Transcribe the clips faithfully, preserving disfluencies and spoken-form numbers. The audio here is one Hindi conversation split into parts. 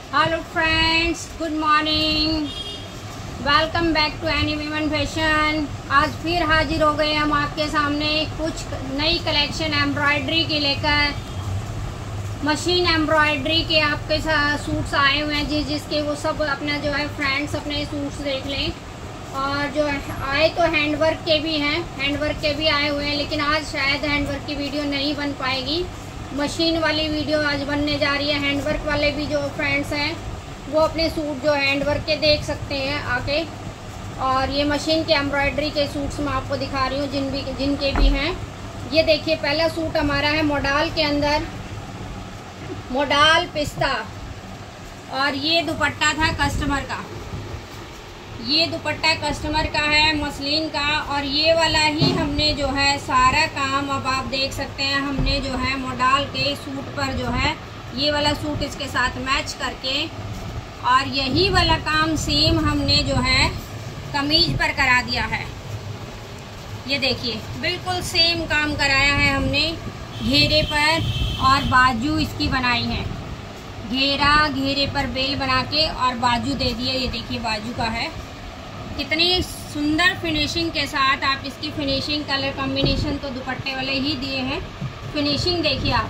Hello friends, good morning. Welcome back to any women fashion. आज फिर हाजिर हो गए हम आपके सामने कुछ नई कलेक्शन एम्ब्रॉयडरी के लेकर। मशीन एम्ब्रॉयडरी के आपके साथ सूट्स आए हुए हैं, जिस जिसके वो सब अपना जो है फ्रेंड्स अपने सूट्स देख लें। और जो आए तो हैंडवर्क के भी हैं, हैंडवर्क के भी आए हुए हैं, लेकिन आज शायद हैंडवर्क की वीडियो नहीं बन पाएगी। मशीन वाली वीडियो आज बनने जा रही है। हैंडवर्क वाले भी जो फ्रेंड्स हैं वो अपने सूट जो हैंडवर्क के देख सकते हैं आके। और ये मशीन के एम्ब्रॉयडरी के सूट्स मैं आपको दिखा रही हूँ, जिन भी जिनके भी हैं। ये देखिए, पहला सूट हमारा है मोडाल के अंदर, मोडाल पिस्ता। और ये दुपट्टा था कस्टमर का, ये दुपट्टा कस्टमर का है मसलिन का। और ये वाला ही हमने जो है सारा काम, अब आप देख सकते हैं, हमने जो है मोडाल के सूट पर जो है ये वाला सूट इसके साथ मैच करके, और यही वाला काम सेम हमने जो है कमीज पर करा दिया है। ये देखिए, बिल्कुल सेम काम कराया है हमने घेरे पर, और बाजू इसकी बनाई है। घेरा घेरे पर बेल बना के और बाजू दे दिया। ये देखिए बाजू का है, कितनी सुंदर फिनिशिंग के साथ। आप इसकी फिनिशिंग, कलर कॉम्बिनेशन तो दुपट्टे वाले ही दिए हैं। फिनिशिंग देखिए आप,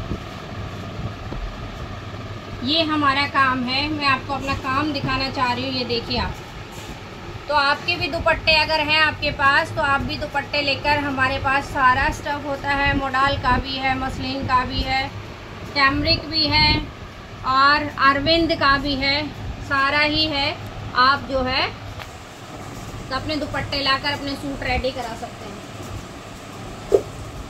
ये हमारा काम है। मैं आपको अपना काम दिखाना चाह रही हूँ। ये देखिए आप, तो आपके भी दुपट्टे अगर हैं आपके पास, तो आप भी दुपट्टे लेकर, हमारे पास सारा स्टफ होता है। मोडाल का भी है, मसलिन का भी है, कैमरिक भी है, और अरविंद का भी है, सारा ही है। आप जो है तो अपने दुपट्टे लाकर अपने सूट रेडी करा सकते हैं।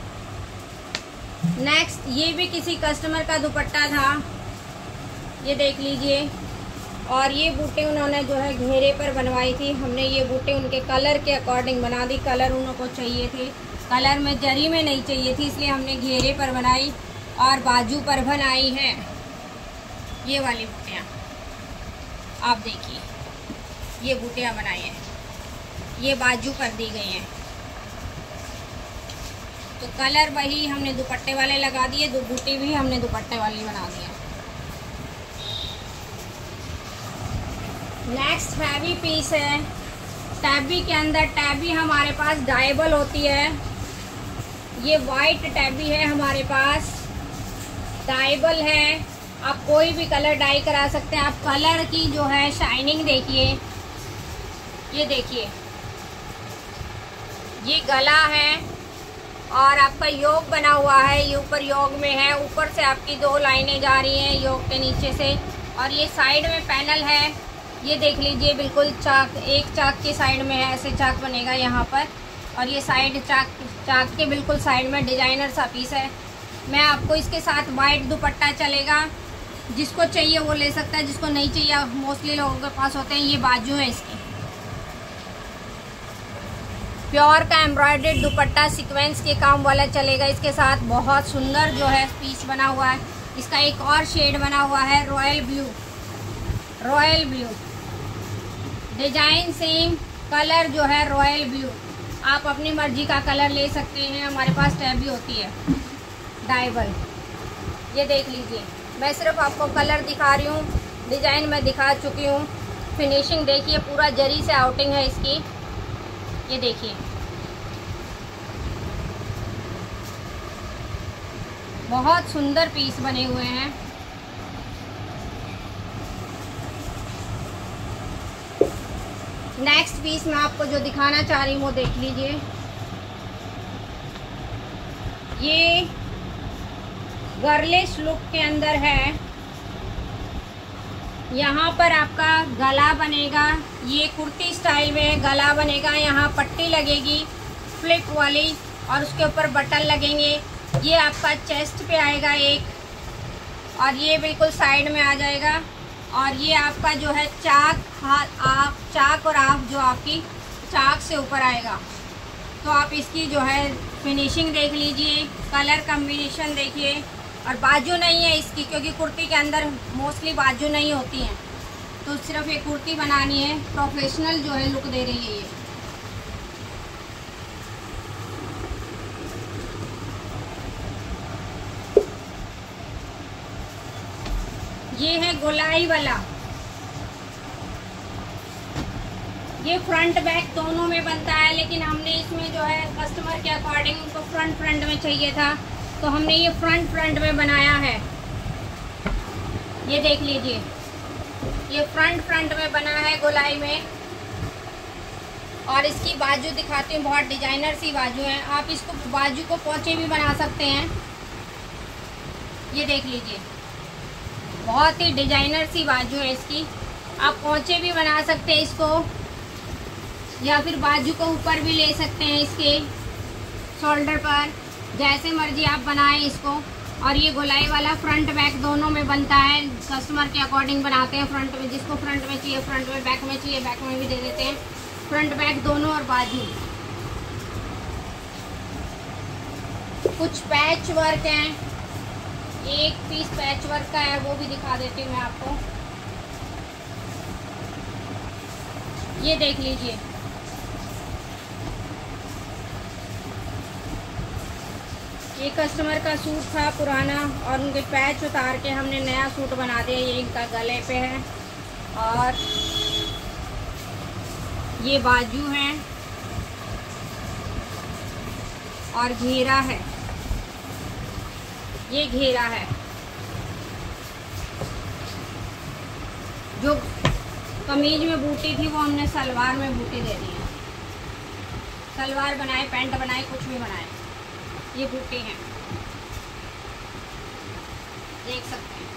नेक्स्ट, ये भी किसी कस्टमर का दुपट्टा था, ये देख लीजिए। और ये बूटे उन्होंने जो है घेरे पर बनवाई थी। हमने ये बूटे उनके कलर के अकॉर्डिंग बना दी। कलर उनको चाहिए थे, कलर में जरी में नहीं चाहिए थी, इसलिए हमने घेरे पर बनाई और बाजू पर बनाई है। ये वाली बूटियाँ आप देखिए, ये बूटियाँ बनाई हैं, ये बाजू पर दी गई हैं। तो कलर वही हमने दुपट्टे वाले लगा दिए, दो बूटी भी हमने दुपट्टे वाली बना दिए। नेक्स्ट हैवी पीस है, टैबी के अंदर। टैबी हमारे पास डाइबल होती है। ये वाइट टैबी है हमारे पास, डाइबल है। आप कोई भी कलर डाई करा सकते हैं। आप कलर की जो है शाइनिंग देखिए, ये देखिए, ये गला है और आपका योग बना हुआ है। ये ऊपर योग में है, ऊपर से आपकी दो लाइनें जा रही हैं योग के नीचे से। और ये साइड में पैनल है, ये देख लीजिए, बिल्कुल चाक, एक चाक की साइड में है, ऐसे चाक बनेगा यहाँ पर। और ये साइड चाक चाक के बिल्कुल साइड में डिजाइनर सा पीस है। मैं आपको इसके साथ वाइट दुपट्टा चलेगा, जिसको चाहिए वो ले सकता है, जिसको नहीं चाहिए, मोस्टली लोगों के पास होते हैं। ये बाजू है इसकी, प्योर का एम्ब्रॉयडर्ड दुपट्टा सीक्वेंस के काम वाला चलेगा इसके साथ। बहुत सुंदर जो है पीस बना हुआ है। इसका एक और शेड बना हुआ है, royal blue, royal blue design same, colour जो है रॉयल ब्लू। आप अपनी मर्जी का कलर ले सकते हैं। हमारे पास टैब भी होती है डाइबल। ये देख लीजिए, मैं सिर्फ आपको कलर दिखा रही हूँ, डिजाइन मैं दिखा चुकी हूँ। फिनिशिंग देखिए, पूरा जरी से आउटिंग है इसकी। ये देखिए, बहुत सुंदर पीस बने हुए हैं। नेक्स्ट पीस मैं आपको जो दिखाना चाह रही हूँ वो देख लीजिए। ये गर्लिश लुक के अंदर है। यहाँ पर आपका गला बनेगा, ये कुर्ती स्टाइल में गला बनेगा। यहाँ पट्टी लगेगी फ्लिप वाली, और उसके ऊपर बटन लगेंगे। ये आपका चेस्ट पे आएगा एक, और ये बिल्कुल साइड में आ जाएगा। और ये आपका जो है चाक, हाथ आप चाक और आप जो आपकी चाक से ऊपर आएगा। तो आप इसकी जो है फिनिशिंग देख लीजिए, कलर कॉम्बिनेशन देखिए। और बाजू नहीं है इसकी, क्योंकि कुर्ती के अंदर मोस्टली बाजू नहीं होती हैं, तो सिर्फ ये कुर्ती बनानी है। प्रोफेशनल जो है लुक दे रही है ये। ये है गोलाई वाला, ये फ्रंट बैक दोनों में बनता है, लेकिन हमने इसमें जो है कस्टमर के अकॉर्डिंग उनको फ्रंट फ्रंट में चाहिए था, तो हमने ये फ्रंट फ्रंट में बनाया है। ये देख लीजिए, ये फ्रंट फ्रंट में बना है गोलाई में। और इसकी बाजू दिखाती हूँ, बहुत डिजाइनर सी बाजू है। आप इसको बाजू को पोंचे भी बना सकते हैं। ये देख लीजिए, बहुत ही डिजाइनर सी बाजू है इसकी। आप पोंचे भी बना सकते हैं इसको, या फिर बाजू को ऊपर भी ले सकते हैं इसके शोल्डर पर, जैसे मर्जी आप बनाएं इसको। और ये गोलाई वाला फ्रंट बैक दोनों में बनता है, कस्टमर के अकॉर्डिंग बनाते हैं। फ्रंट में जिसको फ्रंट में चाहिए फ्रंट में, बैक में चाहिए बैक में भी दे देते हैं। फ्रंट बैक दोनों और बाजू। कुछ पैच वर्क हैं, एक पीस पैच वर्क का है, वो भी दिखा देती हूँ मैं आपको। ये देख लीजिए, ये कस्टमर का सूट था पुराना और उनके पैच उतार के हमने नया सूट बना दिया। ये इनका गले पे है और ये बाजू है और घेरा है, ये घेरा है। जो कमीज में बूटी थी वो हमने सलवार में बूटी दे दी है। सलवार बनाए, पैंट बनाए, कुछ भी बनाए, ये बूटी है, देख सकते हैं।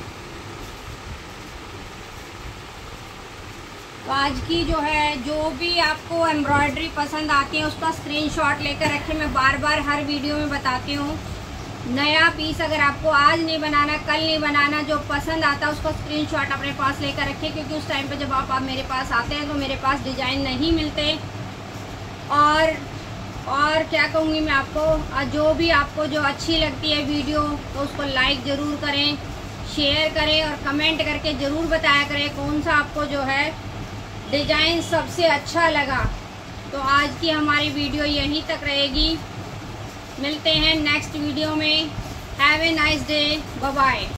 तो आज की जो है, जो भी आपको एम्ब्रॉयडरी पसंद आती है उसका स्क्रीनशॉट लेकर रखें। मैं बार बार हर वीडियो में बताती हूँ, नया पीस अगर आपको आज नहीं बनाना, कल नहीं बनाना, जो पसंद आता है उसका स्क्रीनशॉट अपने पास लेकर रखें, क्योंकि उस टाइम पे जब आप, आप मेरे पास आते हैं तो मेरे पास डिज़ाइन नहीं मिलते। और और क्या कहूँगी मैं आपको, जो भी आपको जो अच्छी लगती है वीडियो तो उसको लाइक ज़रूर करें, शेयर करें और कमेंट करके ज़रूर बताया करें कौन सा आपको जो है डिज़ाइन सबसे अच्छा लगा। तो आज की हमारी वीडियो यहीं तक रहेगी। मिलते हैं नेक्स्ट वीडियो में। Have a nice day, bye bye.